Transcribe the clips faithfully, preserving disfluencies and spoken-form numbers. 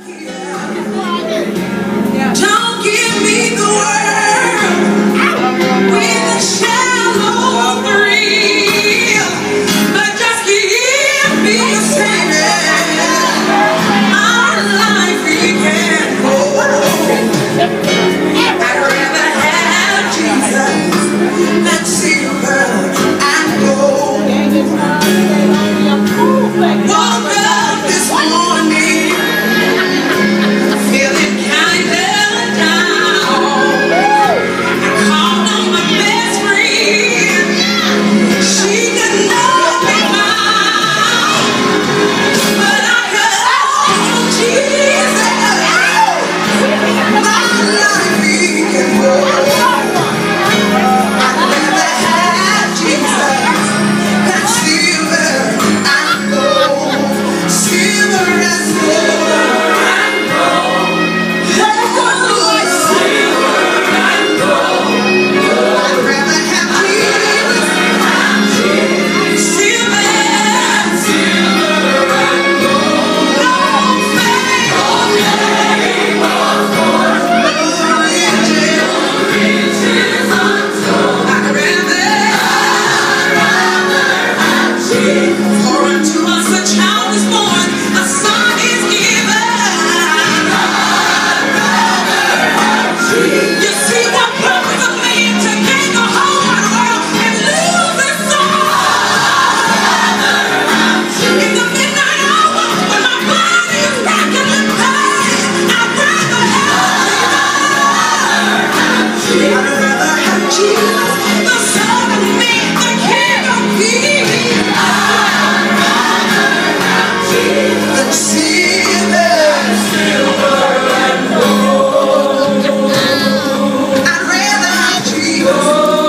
Don't give me the world with a shallow thrill, but just give me a Savior. My life He can hold. I'd rather have Jesus than silver and gold. Woke up this morning feeling kinda down. I called on my best friend. She could not be found, but I called on Jesus. My life He can hold. I'd rather have Jesus than silver and gold. Silver and gold. For unto us a child is born, a son is given. You see what purpose of man to gain the whole wide world and lose his soul. In the midnight hour, when my body is racking with pain, I'd rather have Jesus. I'd rather have Jesus, the Son of Man, the King of Kings. Than silver, silver and gold. I'd rather have Jesus.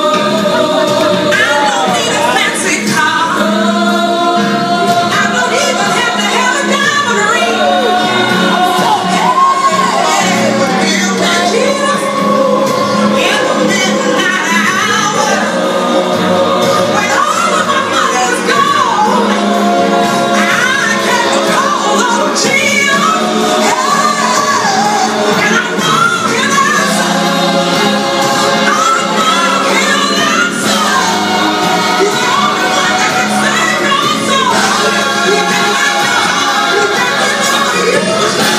I don't need a fancy car. I don't even have to have a diamond ring. Hey, but give me Jesus in the midnight hour, when all of my money's gone. I can call on Jesus, and I know He'll answer. I know He'll answer. He's the only one that can save my soul. He can make the heart, He can use me.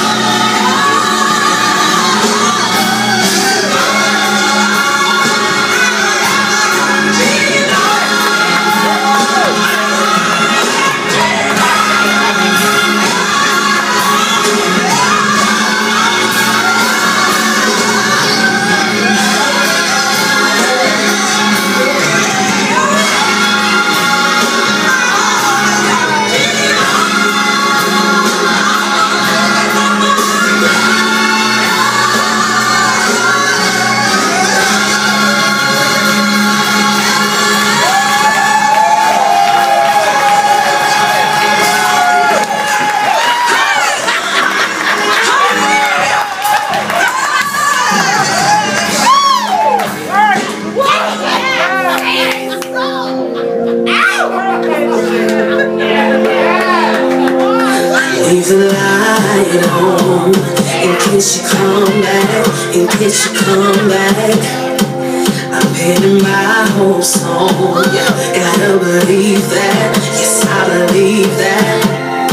Leave the light on in case you come back, in case you come back. I'm penning my whole song. Gotta believe that, yes I believe that.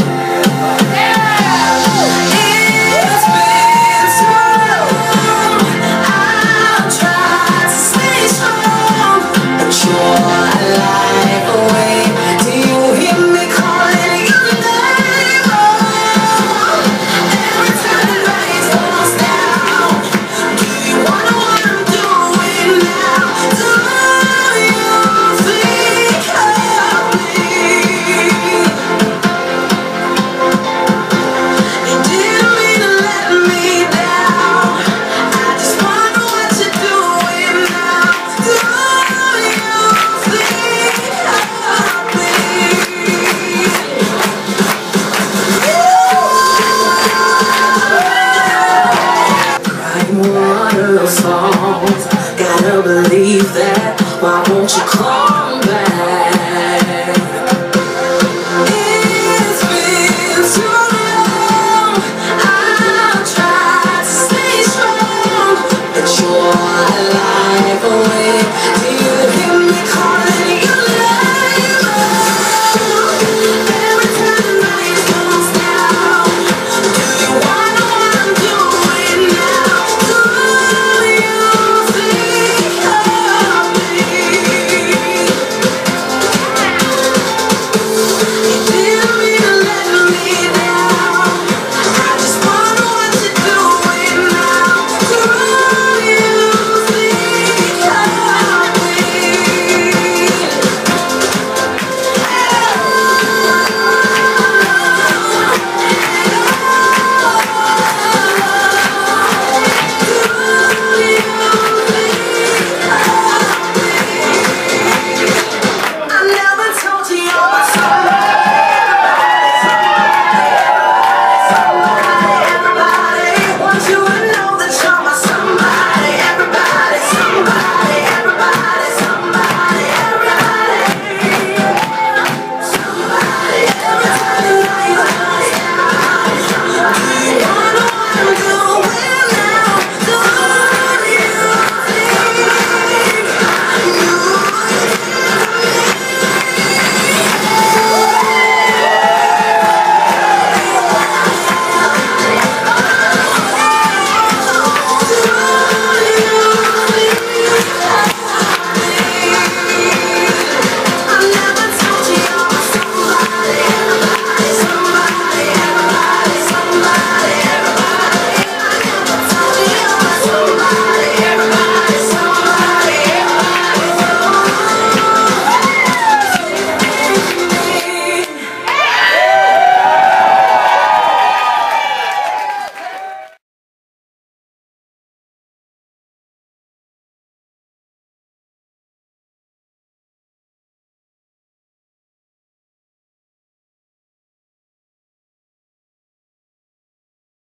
It's been so long, I've tried to stay strong, but your life away. Do you hear me calling your name? Every time the rain falls down, do you wanna what I'm doing now? Do you think of me? You didn't mean to let me down. I just wonder what you're doing now. Do you think of me? Crying waterfalls, gotta believe that. Why won't you come back? It's been too long, my life.